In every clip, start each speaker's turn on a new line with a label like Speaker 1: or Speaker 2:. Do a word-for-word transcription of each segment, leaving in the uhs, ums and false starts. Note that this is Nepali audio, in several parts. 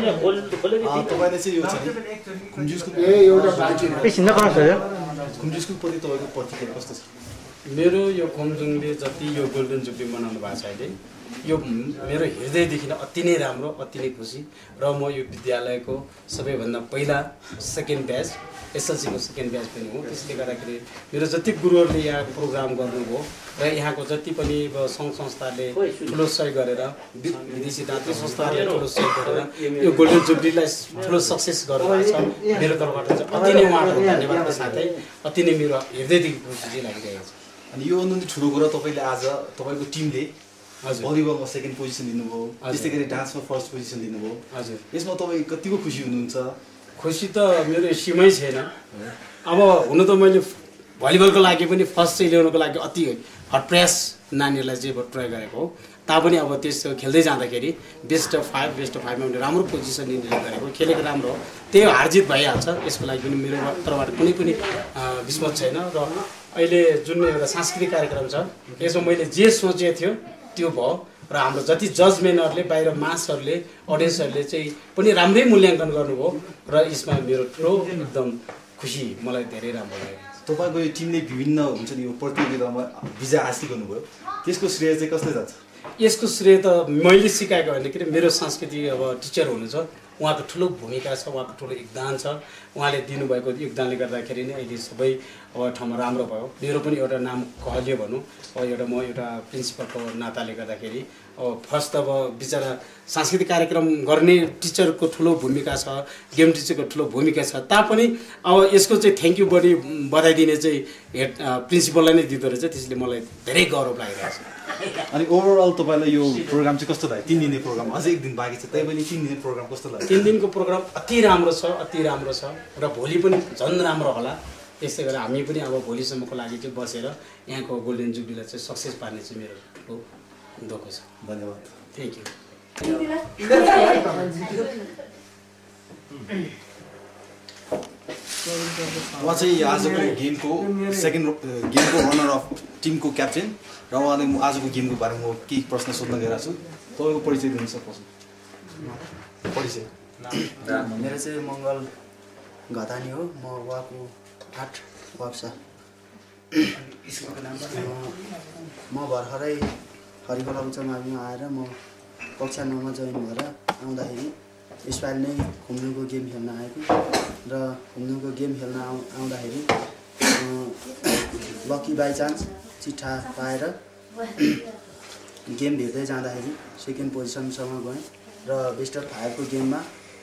Speaker 1: तपाईले चाहिँ यो चाहिँ खुम्जुङ स्कुल
Speaker 2: ए एउटा बाँकी
Speaker 3: एकछिन नखराब भयो
Speaker 1: खुम्जुङ स्कुल प्रति तपाईको प्रतिक्रिया कस्तो छ
Speaker 4: मेरो यो खुम्जुङले जति यो गोल्डन जुब्ली मनाउनु भएको छ अहिले यो मेरो हृदयदेखि अति नै राम्रो अति नै खुसी र म यो विद्यालयको सबैभन्दा पहिला सेकेन्ड ब्याच एसएलसीको सेकेन्ड ब्याच पनि हो त्यसले गर्दाखेरि मेरो जति गुरुहरूले यहाँ प्रोग्राम गर्नुभयो र यहाँको जति पनि सङ्घ संस्थाले ठुलो सहयोग गरेर विदेशी दात्री संस्थाहरूले ठुलो सहयोग गरेर यो गोल्डन जुब्लीलाई ठुलो सक्सेस गर्नुभएको छ मेरो तर्फबाट चाहिँ अति नै उहाँको धन्यवादको साथै अति नै मेरो हृदयदेखि खुसी लागिरहेको छ
Speaker 1: अनि यो भन्दा ठुलो कुरा तपाईँले आज तपाईँको टिमले हजुर भलिबलमा सेकेन्ड पोजिसन लिनुभयो त्यस्तै गरी डान्समा फर्स्ट पोजिसन लिनुभयो
Speaker 4: हजुर
Speaker 1: यसमा तपाईँ कतिको खुसी हुनुहुन्छ
Speaker 4: खुसी त मेरो सीमै छैन अब हुन त मैले भलिबलको लागि पनि फर्स्ट चाहिँ ल्याउनको लागि अति हट प्रयास नानीहरूलाई चाहिँ ट्राई गरेको हो तापनि अब त्यस्तो खेल्दै जाँदाखेरि best of five best of फाइभमा राम्रो पोजिसन लिने गरेको खेलेको राम्रो हो त्यही हारजित भइहाल्छ यसको लागि पनि मेरो तर्फबाट कुनै पनि विस्मत छैन र अहिले जुन एउटा सांस्कृतिक कार्यक्रम छ यसमा मैले जे सोचेको थियो त्यो भयो र हाम्रो जति जजमेन्टहरूले बाहिर मासहरूले अडियन्सहरूले चाहिँ पनि राम्रै मूल्याङ्कन गर्नुभयो र यसमा मेरो ठुलो एकदम खुसी मलाई धेरै राम्रो लाग्यो
Speaker 1: तपाईँको यो टिमले विभिन्न हुन्छ नि यो प्रतियोगितामा विजय हासिल गर्नुभयो त्यसको श्रेय चाहिँ कसले जान्छ
Speaker 4: यसको श्रेय त मैले सिकाएको होइन कि मेरो सांस्कृतिक अब टिचर हुनुहुन्छ उहाँको ठुलो भूमिका छ उहाँको ठुलो योगदान छ उहाँले दिनुभएको योगदानले गर्दाखेरि नै अहिले सबै अब ठाउँमा राम्रो भयो मेरो पनि एउटा नाम कहलियो भनौँ अब एउटा म एउटा प्रिन्सिपलको नाताले गर्दाखेरि अब फर्स्ट अब बिचरा सांस्कृतिक कार्यक्रम गर्ने टिचरको ठुलो भूमिका छ गेम टिचरको ठुलो भूमिका छ तापनि अब यसको चाहिँ थ्याङ्क यू बडी बधाई दिने चाहिँ हेड प्रिन्सिपललाई नै दिँदो रहेछ त्यसले मलाई धेरै गौरव लागिरहेको छ
Speaker 1: अनि ओभरअल तपाईँलाई यो प्रोग्राम चाहिँ कस्तो लाग्यो तिन दिने प्रोग्राम अझै एक दिन बाँकी छ त्यही पनि तिन दिने प्रोग्राम कस्तो लाग्यो
Speaker 4: तिन दिनको प्रोग्राम अति राम्रो छ अति राम्रो छ र भोलि पनि झन् राम्रो होला त्यसै गरेर हामी पनि अब भोलिसम्मको लागि चाहिँ बसेर यहाँको गोल्डन जुब्लीलाई चाहिँ सक्सेस पार्ने चाहिँ मेरो ठुलो दुःख छ
Speaker 1: धन्यवाद
Speaker 4: थ्याङ्क यू
Speaker 1: उहाँ चाहिँ आजको गेमको सेकेन्ड गेमको रनर अफ टिमको क्याप्टेन र उहाँले म आजको गेमको बारेमा म केही प्रश्न सोध्न गइरहेको छु तपाईँको परिचय दिनु सक्नुहुन्छ परिचय
Speaker 5: मेरो चाहिँ मङ्गल घतानी हो म उहाँको आठ वर्ष म भर्खरै खरिखोला उच्च माविमा आएर म कक्षा नौमा जोइन भएर आउँदाखेरि यसपालि नै खुम्जुङको गेम खेल्न आएको र खुम्जुङको गेम खेल्न आउ आउँदाखेरि लकी बाई चान्स चिट्ठा पाएर गेम भेट्दै जाँदाखेरि सेकेन्ड पोजिसनसम्म गएँ र बेस्ट अफ फाइभको गेममा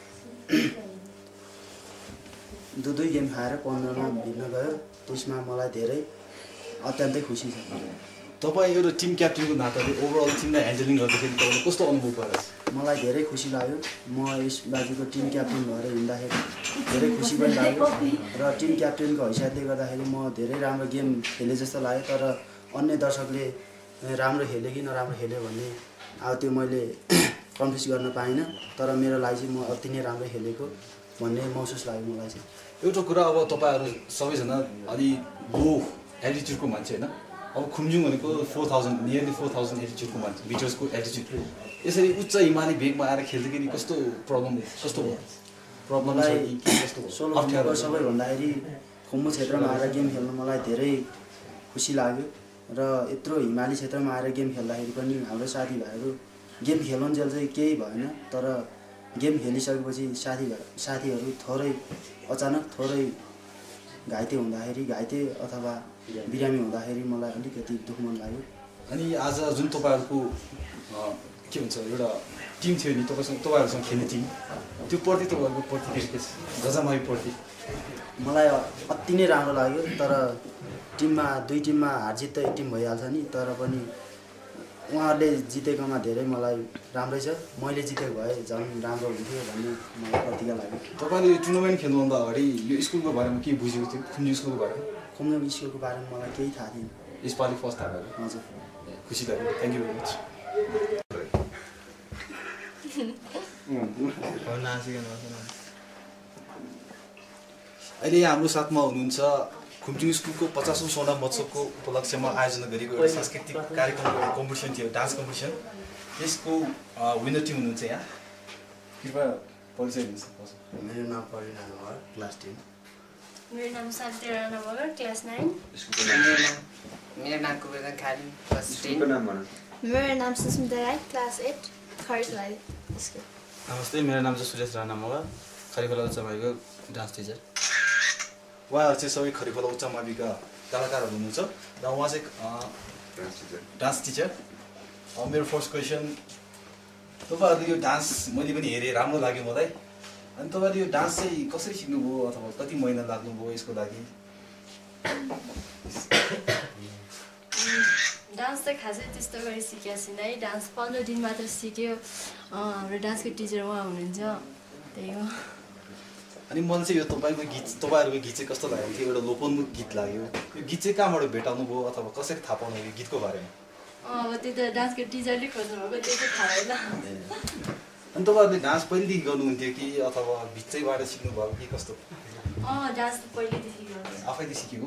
Speaker 5: दुई दुई गेम खाएर पन्ध्रमा भिड्न गयो त्यसमा मलाई धेरै अत्यन्तै खुसी छ
Speaker 1: तपाईँ एउटा टिम क्याप्टेनको नाताले ओभरअल टिमलाई ह्यान्डलिङ गर्दाखेरि तपाईँले कस्तो अनुभव गरेछ
Speaker 5: मलाई धेरै खुसी लाग्यो म यस बाजुको टिम क्याप्टेन भएर हिँड्दाखेरि धेरै खुसी पनि लाग्यो र टिम क्याप्टेनको हैसियतले गर्दाखेरि म धेरै राम्रो गेम खेलेँ जस्तो लाग्यो तर अन्य दर्शकले राम्रो खेल्यो कि नराम्रो खेल्यो भन्ने अब त्यो मैले कन्फ्युज गर्न पाइनँ तर मेरो लागि चाहिँ म अति नै राम्रो खेलेको भन्ने महसुस लाग्यो मलाई चाहिँ
Speaker 1: एउटा कुरा अब तपाईँहरू सबैजना अलि लो एल्टिट्युडको मान्छे होइन अब खुम्जुङ भनेको four thousand nearly four thousand एल्टिट्युडको मान्छे मिटर्सको एल्टिट्युड यसरी उच्च हिमाली भेगमा आएर खेल्दाखेरि कस्तो प्रब्लम कस्तो भयो प्रब्लमलाई कस्तो
Speaker 5: सोलो अप्ठ्यारो सबैभन्दाखेरि खुम्बु क्षेत्रमा आएर गेम खेल्न मलाई धेरै खुसी लाग्यो र यत्रो हिमाली क्षेत्रमा आएर गेम खेल्दाखेरि पनि हाम्रो साथीभाइहरू गेम खेलुन्जेल चाहिँ केही भएन तर गेम खेलिसकेपछि साथीभाइ साथीहरू थोरै अचानक थोरै घाइते हुँदाखेरि घाइते अथवा बिरामी हुँदाखेरि मलाई अलिकति दुःख मन लाग्यो
Speaker 1: अनि आज जुन तपाईँहरूको के भन्छ एउटा टिम थियो नि तपाईँसँग तपाईँहरूसँग खेल्ने टिम त्यो प्रति तपाईँहरूको प्रतिक्रिया के छ गजमावी प्रति
Speaker 5: मलाई अति नै राम्रो लाग्यो तर टिममा दुई टिममा हारजित त एक टिम भइहाल्छ नि तर पनि उहाँहरूले जितेकोमा धेरै मलाई राम्रै छ मैले जितेको भए झन् राम्रो हुन्थ्यो भन्ने मलाई प्रतिज्ञा लाग्यो
Speaker 1: तपाईँले यो टुर्नामेन्ट खेल्नुभन्दा अगाडि यो स्कुलको बारेमा के बुझेको थियो खुम्जुङ स्कुलको बारेमा
Speaker 5: खुम्जुङ स्कुलको बारेमा मलाई केही थाहा थिएन
Speaker 1: यसपालि फर्स्ट थाहा भयो
Speaker 5: हजुर
Speaker 1: खुसी लाग्यो थ्याङ्क यू भेरी मच अहिले हाम्रो साथमा हुनुहुन्छ खुम्जुङ स्कुलको पचासौँ स्वर्ण महोत्सवको उपलक्ष्यमा आयोजना गरेको एउटा सांस्कृतिक कार्यक्रमको एउटा कम्पिटिसन थियो डान्स कम्पिटिसन त्यसको विनर टिम हुनुहुन्छ यहाँ कृपया परिचय दिनुहोस्।
Speaker 5: मेरो नाम प्रवीण राणा मगर, क्लास टेन।
Speaker 2: मेरो नाम शान्ति राणा मगर, क्लास नाइन।
Speaker 3: मेरो नाम कुबेर खाली, क्लास टेन।
Speaker 2: मेरो नाम Susmita Rai, class eight, Kharikhola school.
Speaker 6: नमस्ते, मेरो नाम चाहिँ सुरेश राणा मगर, खरिखोला उच्च माविको डान्स टिचर।
Speaker 1: उहाँहरू चाहिँ सबै खरिखोला उच्च माविका कलाकारहरू हुनुहुन्छ र उहाँ चाहिँ डान्स टिचर डान्स टिचर मेरो फर्स्ट क्वेसन, तपाईँहरूले यो डान्स मैले पनि हेरेँ, राम्रो लाग्यो मलाई। अनि तपाईँहरूले यो डान्स चाहिँ कसरी सिक्नुभयो अथवा कति महिना लाग्नुभयो यसको लागि?
Speaker 2: डान्स त खासै त्यस्तो गरी सिकेको छैन है। डान्स पन्ध्र दिन मात्र सिक्यो। हाम्रो डान्सको टिचर उहाँ हुनुहुन्छ, त्यही हो।
Speaker 1: अनि मलाई चाहिँ यो तपाईँको गीत तपाईँहरूको गीत चाहिँ कस्तो लाग्यो थियो? एउटा लोपोन्मुख गीत लाग्यो। यो गीत चाहिँ कहाँबाट भेटाउनु भयो अथवा कसरी थाहा पाउनु यो गीतको बारेमा?
Speaker 2: अब त्यो त डान्सको टिचरले खोज्नुभएको, त्यो चाहिँ थाहा होइन।
Speaker 1: अनि तपाईँहरूले डान्स पहिलेदेखि गर्नुहुन्थ्यो कि अथवा बिचैबाट सिक्नुभयो कि कस्तो?
Speaker 2: अँ डान्स त पहिलेदेखि गर्नु
Speaker 1: आफैले सिकेको।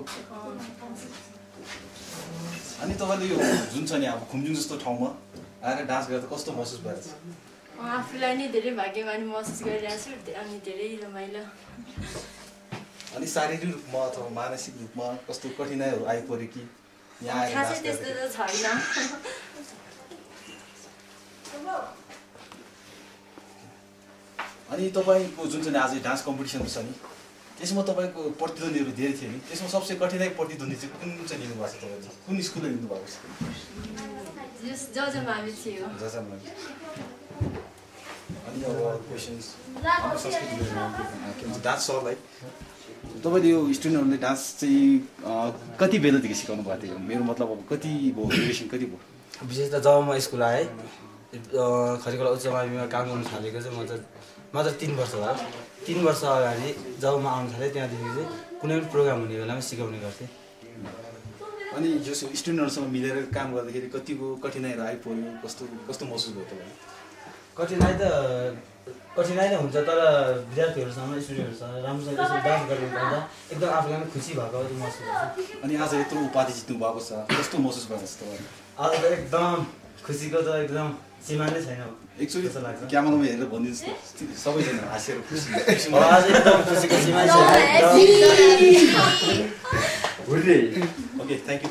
Speaker 1: अनि तपाईँले यो जुन छ नि अब खुम्जुङ जस्तो ठाउँमा आएर डान्स गर्दा कस्तो महसुस भएछ?
Speaker 2: आफूलाई नै धेरै भाग्यमानी महसुस गरिरहेको छु अनि धेरै रमाइलो।
Speaker 1: अनि शारीरिक रूपमा अथवा मानसिक रूपमा कस्तो कठिनाइहरू आइपऱ्यो कि यहाँ आएर
Speaker 2: खासै त्यस्तो त छैन।
Speaker 1: अनि तपाईँको जुन चाहिँ आज डान्स कम्पिटिसन छ नि त्यसमा तपाईँको प्रतिद्वन्दीहरू धेरै थियो नि, त्यसमा सबसे कठिनाइ प्रतिद्वन्दी चाहिँ कुन चाहिँ लिनुभएको छ तपाईँले? कुन स्कुलले लिनुभएको छ?
Speaker 2: जजमावि थियो।
Speaker 1: जजमावि। अनि अब क्वेसन्स हाम्रो संस्कृति के भन्छ डान्स सरलाई तपाईँले यो स्टुडेन्टहरूले डान्स चाहिँ कति बेलादेखि सिकाउनु भएको थियो? मेरो मतलब अब कति भयो, ड्युरेसन कति भयो?
Speaker 6: विशेष त जब म स्कुल आएँ खरिखोला उच्च माविमा काम गर्नु थालेको चाहिँ म चाहिँ मात्र तिन वर्ष भयो। तिन वर्ष अगाडि जब म आउनु थालेँ त्यहाँदेखि चाहिँ कुनै पनि प्रोग्राम हुने बेलामा सिकाउने गर्थेँ।
Speaker 1: अनि जो स्टुडेन्टहरूसँग मिलेर काम गर्दाखेरि कतिको कठिनाइहरू आइपऱ्यो, कस्तो कस्तो महसुस भयो तपाईँलाई?
Speaker 6: कठिनाइ त कठिनाइ नै हुन्छ, तर विद्यार्थीहरूसँग स्टुडेन्टहरूसँग राम्रोसँग यसरी डान्स गर्नु पाउँदा एकदम आफूलाई पनि खुसी भएको महसुस हुन्छ।
Speaker 1: अनि आज यत्रो उपाधि जित्नु भएको छ, कस्तो महसुस भएको छ तपाईँलाई?
Speaker 6: आज त एकदम खुसीको त एकदम सीमा नै छैन।
Speaker 1: एक्चुअली क्यामेरामा हेरेर भनिदिनुहोस् न, सबैजना हाँसेर खुसी।
Speaker 6: आज एकदम खुसीको सीमा छैन।
Speaker 1: Okay, thank you.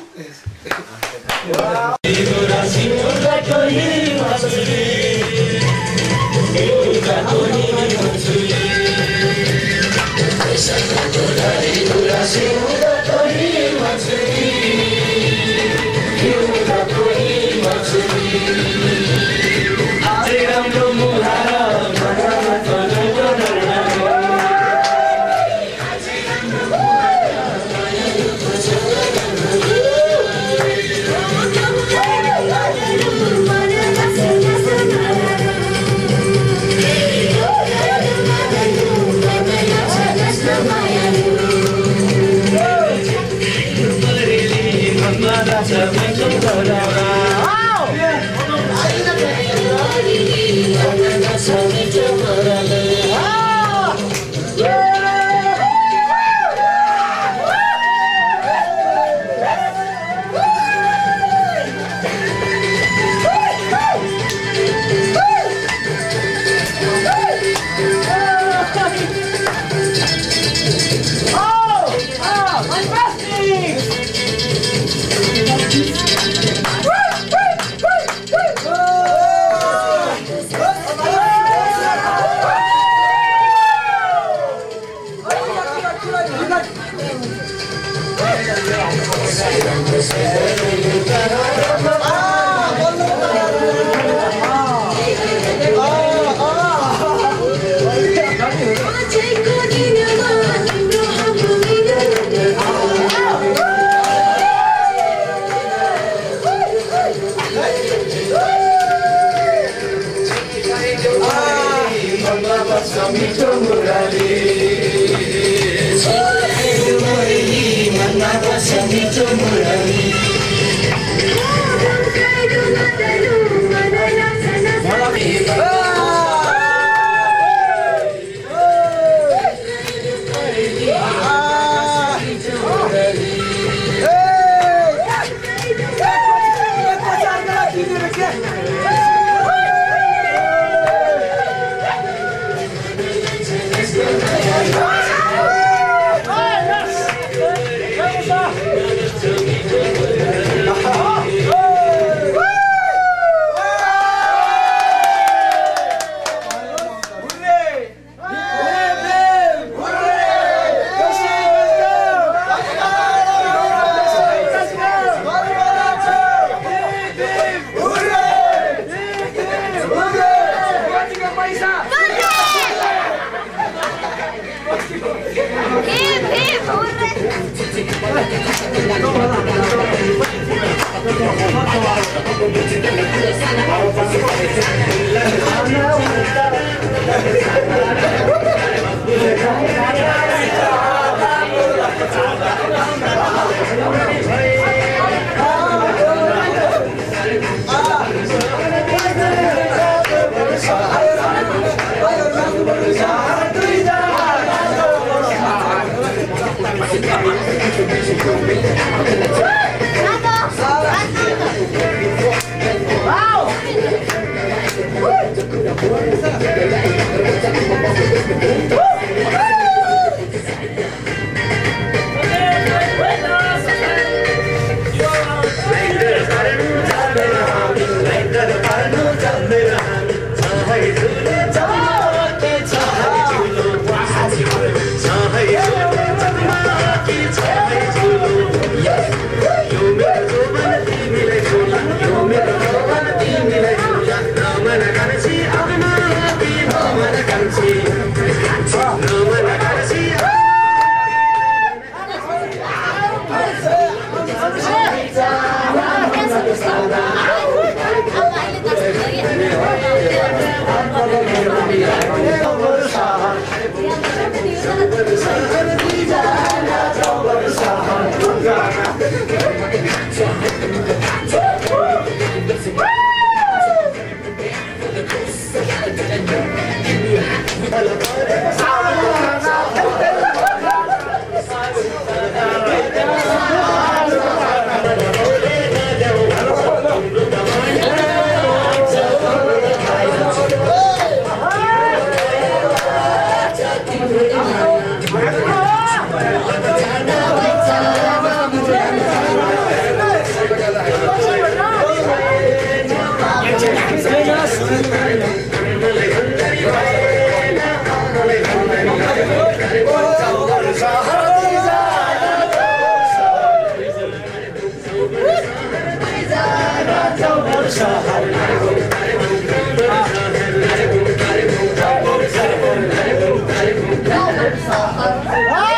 Speaker 2: Wow!